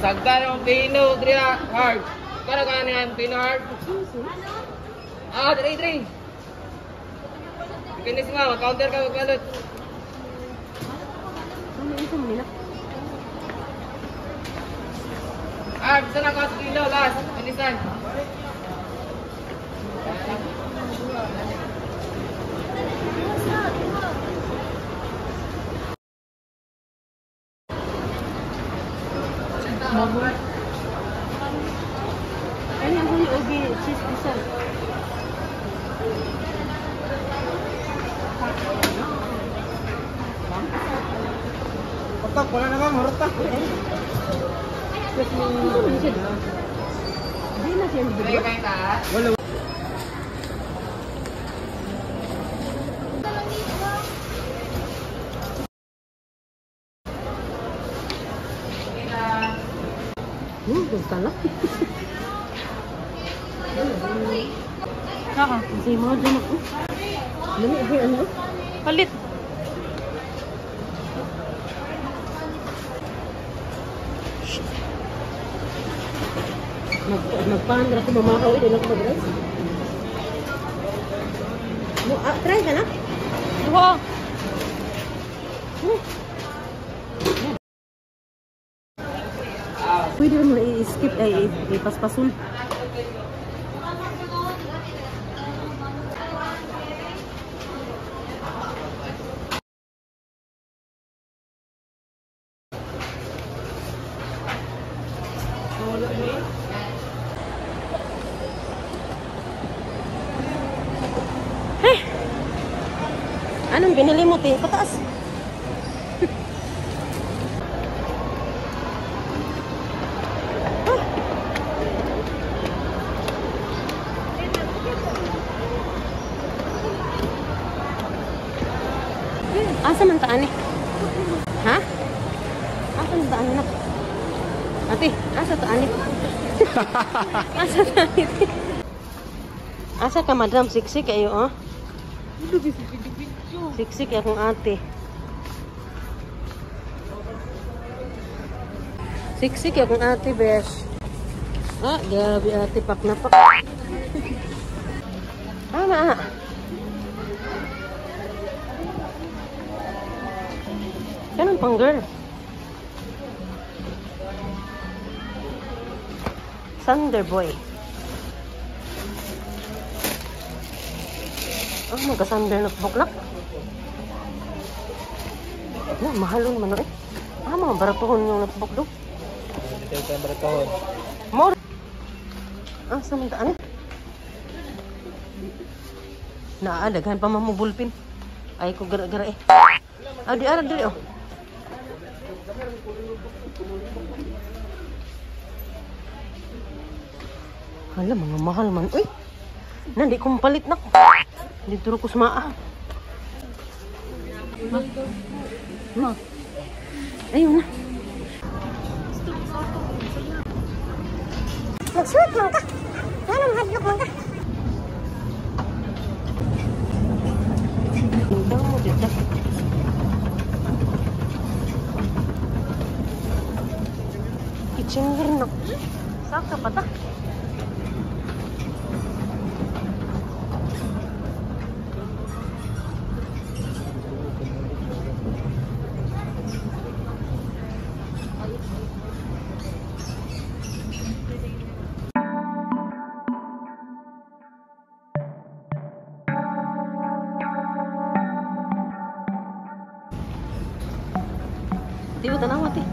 Sagda yung pino, Dria, hard. Kano ka na yung pino hard? Ah, dali. Finish mo, mag-counter ka, magbalot. Ano isa mo nila? Hard, sana ka sa kilo, last. Finisan. Mabot. Ano ang huli ogi cheese isa? Patak, wala na ka, marutak. Plus may ito na siya. Hindi na siya bigla. Wala. Gusto lang. Naka. Kasi mga dyan ako. Dami, ano? Palit. Magpandra ko mamakaw. Hindi lang ko mag-rice. Try ka na? Oo. Pwede mo i-skip ay ipaspasun. Hey! Anong binili mo, Ting? Pataas. Asa man taan eh? Ha? Asa man taan na? Ate, asa taan eh? Asa taan eh? Asa ka madam? Siksik kayo oh? Siksik akong ate. Siksik akong ate, besh. Ah, grabe ate, pak na pak. Tama. Ganun pang girl. Thunderboy. Oh, magka-thunder na buklak. Oh, mahalon man eh. Ah, mga baratuhon yung napubok do. Ito yung baratuhon. More. Ah, samantaan eh. Naaalaghan pa mamubulpin. Ay ko gara-gara eh. Ah, di arad dili oh. Hala, mga mahal man. Uy, nandi kong palit na ko. Dito ko sumaa. Ayun na. Mag-sweet lang ka. Ano, mahadlok lang ka. Tingnan mo dito. Kitchen na. Saka pa ta. Di ba tanaw ate?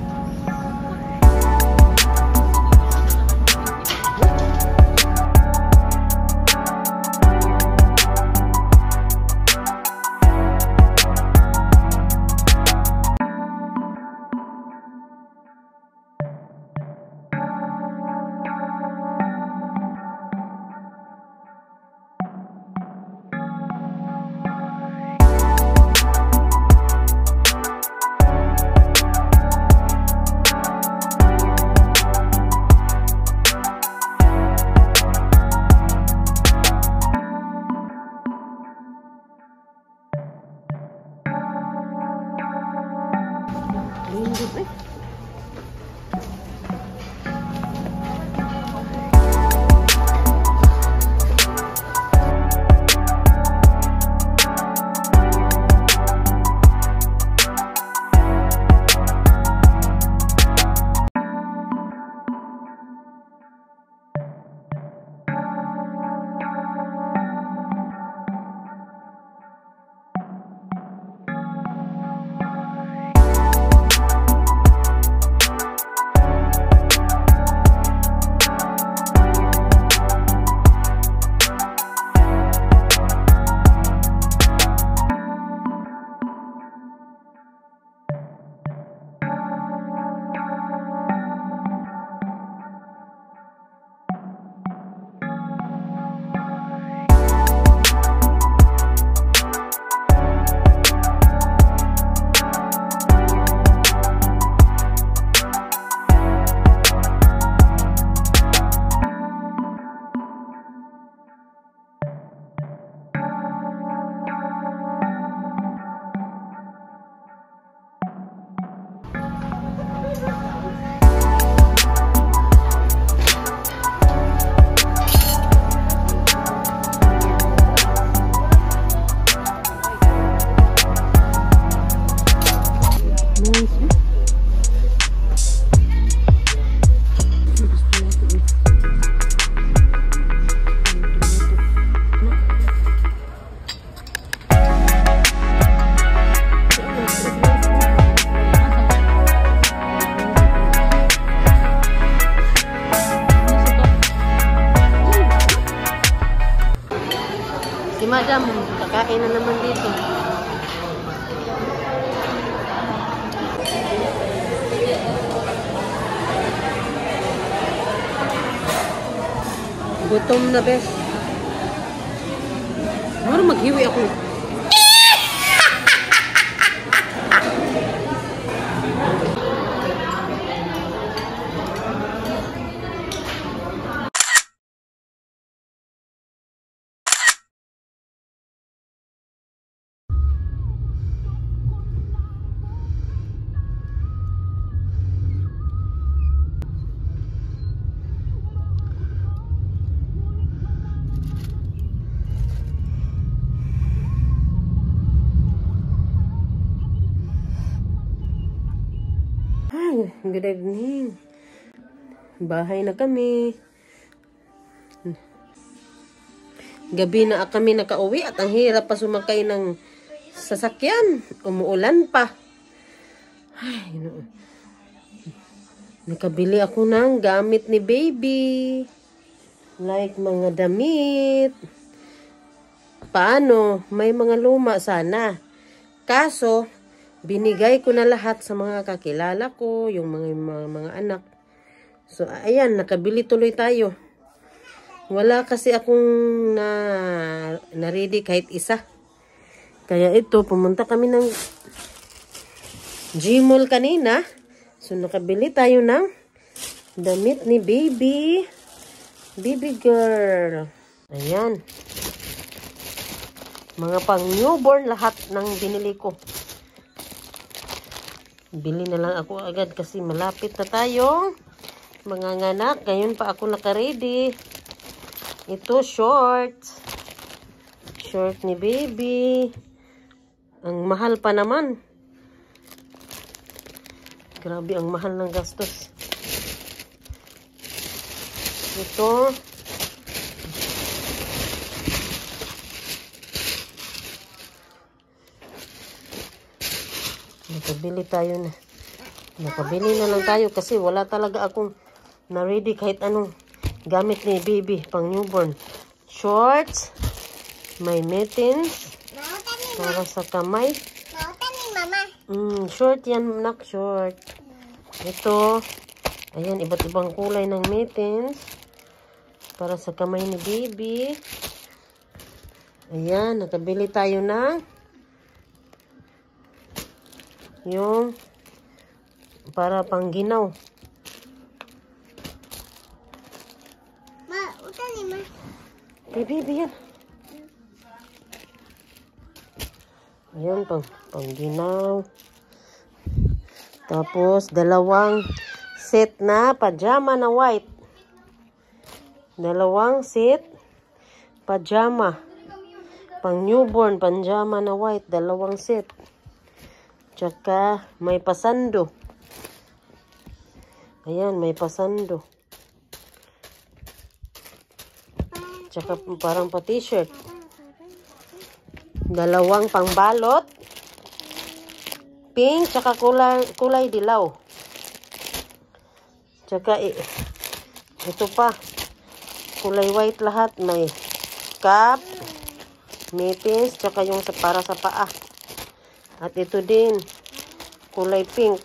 madam, kakain na naman dito. Gutom na, bes. Ano maghiwi ako? Good evening. Bahay na kami. Gabi na kami nakauwi at ang hirap pa sumakay ng sasakyan. Umuulan pa. Ay, no. Nakabili ako ng gamit ni baby. Like mga damit. Paano? May mga luma sana. Kaso, binigay ko na lahat sa mga kakilala ko, yung mga anak. So, ayan, nakabili tuloy tayo. Wala kasi akong na-ready kahit isa. Kaya ito, pumunta kami ng Gmall kanina. So, nakabili tayo ng damit ni baby. Baby girl. Ayan. Mga pang newborn lahat ng binili ko. Bili na lang ako agad kasi malapit na tayo. Mga nganak, ngayon pa ako naka-ready. Ito, shorts. Short ni baby. Ang mahal pa naman. Grabe, ang mahal ng gastos. Ito. Nakabili na lang tayo kasi wala talaga akong na-ready kahit anong gamit ni baby pang newborn. Shorts, may mittens para sa kamay. Short yan, nak, short. Ito, ayan, iba't ibang kulay ng mittens para sa kamay ni baby. Ayan, nakabili tayo ng yung para pang ginaw. Baby, yan. Ayan, pang ginaw. Tapos, dalawang set na pajama na white. Dalawang set pajama. Pang newborn, pajama na white. Dalawang set. Tsaka may pasando. Ayan, may pasando. Tsaka parang pa t-shirt. Dalawang pangbalot. Pink, tsaka kulay dilaw. Tsaka ito pa. Kulay white lahat. May cap, mittens, tsaka yung para sa paa. At ito din, kulay pink.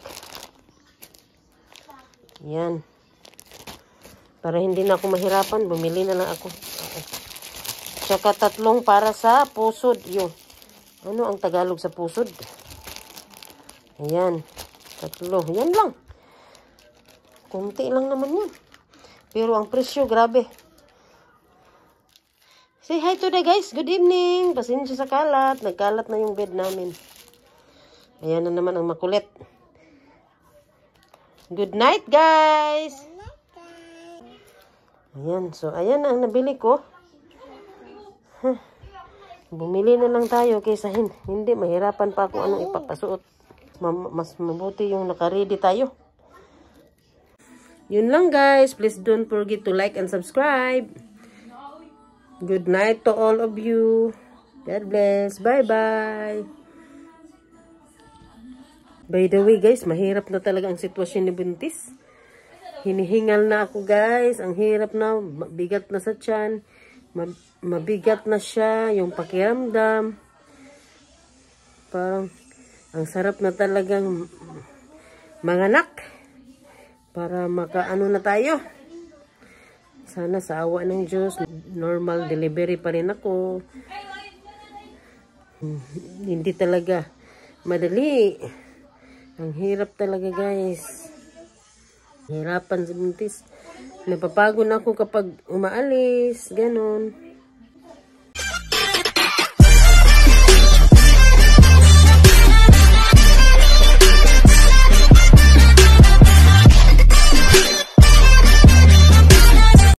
Yan. Para hindi na ako mahirapan, bumili na lang ako. Tsaka tatlong para sa pusod. Yung, ano ang Tagalog sa pusod? Ayan. Tatlo. Yan lang. Kunti lang naman yan. Pero ang presyo, grabe. Say hi today, guys. Good evening. Pasensya sa kalat. Nagkalat na yung bed namin. Ayan na naman ang makulit. Good night, guys! Ayan. So, ayan ang nabili ko. Bumili na lang tayo kaysa hindi. Mahirapan pa ako anong ipapasuot. Mas mabuti yung naka-ready tayo. Yun lang, guys. Please don't forget to like and subscribe. Good night to all of you. God bless. Bye-bye. By the way, guys, mahirap na talaga ang sitwasyon ni buntis. Hinihingal na ako, guys. Ang hirap na, bigat na sa tiyan. mabigat na siya, yung pakiramdam. Parang, ang sarap na talagang manganak. Para makaano na tayo. Sana sa awa ng Diyos, normal delivery pa rin ako. Hindi talaga madali. Ang hirap talaga, guys. Hirapan sa buntis. Napapagod ako kapag umaalis, ganon.